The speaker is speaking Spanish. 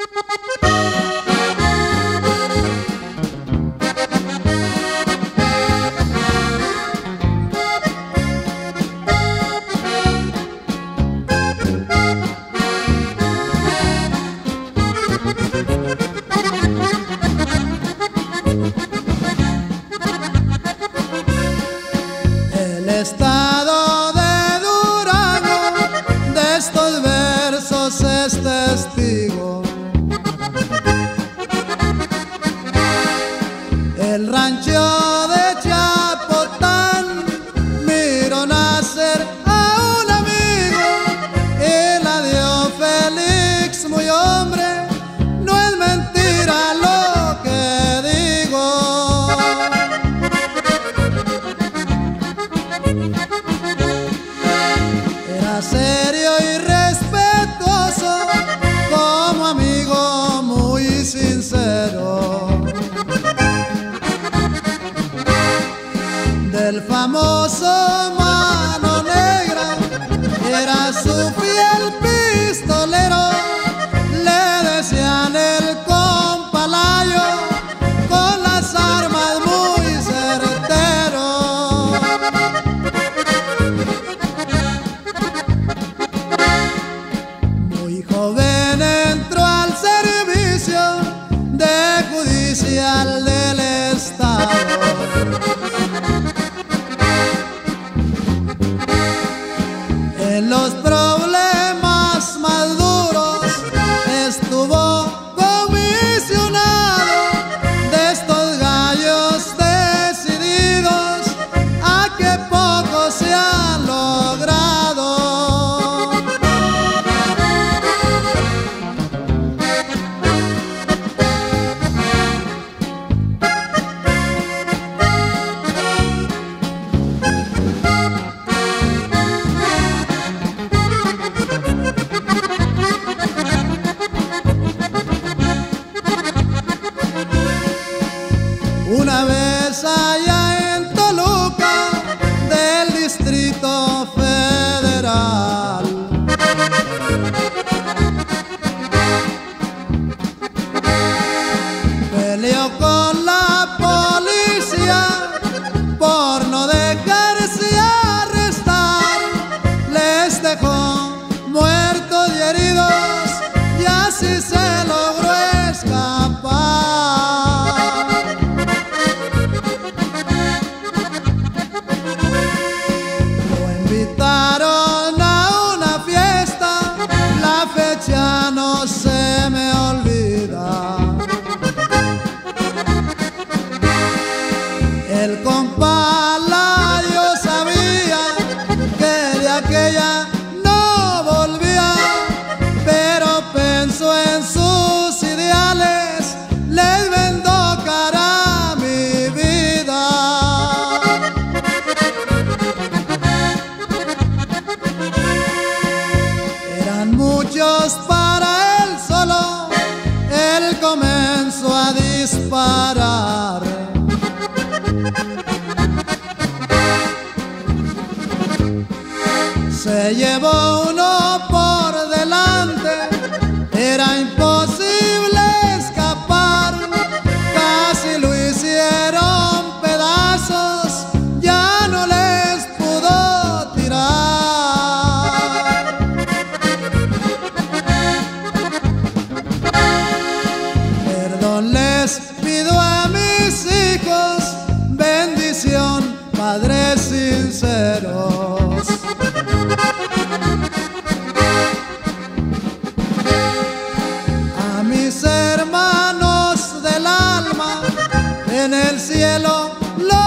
El rancho de Chapotán miro nacer a un amigo, Eladio Félix, muy hombre, no es mentira lo que digo. Era serio y respetuoso, como amigo muy sincero. El famoso Mano Negra era su fiel pistolero, le decían el compalayo, con las armas muy certero. Muy joven entró al servicio de judicial del Estado. En los problemas más duros estuvo comisionado, de estos gallos decididos a que poco se ha logrado. Una vez allá en Toluca del Distrito Federal, peleó con la policía por no dejarse arrestar, les dejó muertos y heridos y así se logró escapar. Ya no se me olvida. El compa Eladio sabía que de aquella no volvía, pero pensó en sus ideales, les vendó cara a mi vida. Eran muchos para él solo, él comenzó a disparar. Se llevó uno por delante, era imposible escapar, casi lo hicieron pedazos, ya no les pudo tirar. Perdón les pido a mis hijos, bendición, padres sinceros. A mis hermanos del alma, en el cielo los